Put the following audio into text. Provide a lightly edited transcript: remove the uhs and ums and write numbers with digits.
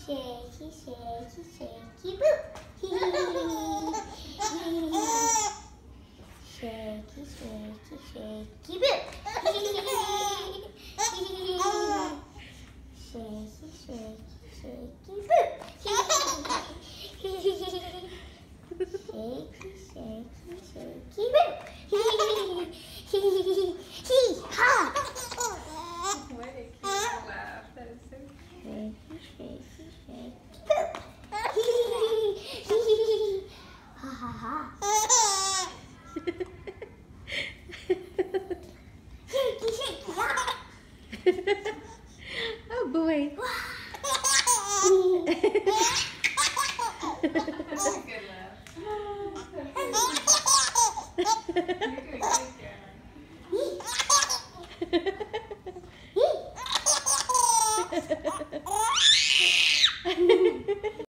Shaky, shaky, shaky, boo. Shaky, shaky, shaky, boo. Shaky, shaky, shaky, boo. Shaky, shaky, shaky, boo. Hee-haw! What a cute laugh. That is so cute. Shaky, shaky, shaky, boo. Ha ha ha. Shaky, shaky, ha. Oh boy. That's a good laugh. You're doing good, Cameron.